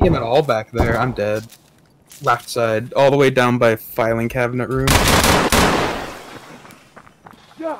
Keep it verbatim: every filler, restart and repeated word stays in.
see him at all back there. I'm dead. Left side, all the way down by filing cabinet room. Yeah.